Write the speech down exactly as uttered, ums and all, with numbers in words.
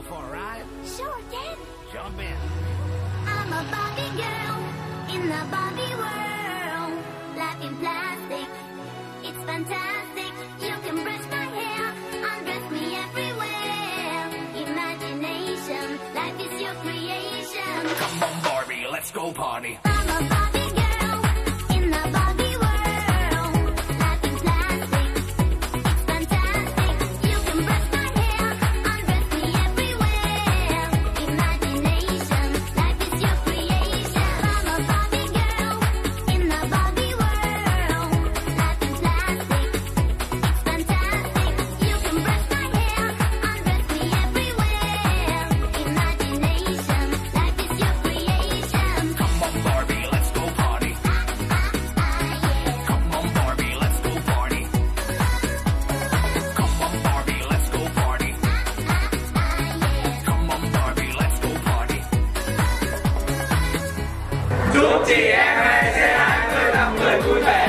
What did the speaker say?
for a ride? Sure, Ken. Jump in. I'm a Barbie girl in the Barbie world. Life in plastic, it's fantastic. You can brush my hair, undress me everywhere. Imagination, life is your creation. Come on, Barbie, let's go party. I'm a Barbie girl in the Barbie world. Life in plastic, it's fantastic. You can brush my hair, undress me everywhere. Imagination, life is your creation. I'm a Barbie girl in the Barbie world. Life in plastic, it's fantastic. You can brush my hair, undress me everywhere. Imagination, life is your creation. Come on, Barbie, let's go party. Come on, Barbie, let's go party. Come on, Barbie, let's go party. Come on, Barbie, let's go party. Chúc chị em hay sẽ hãy người làm người vui vẻ.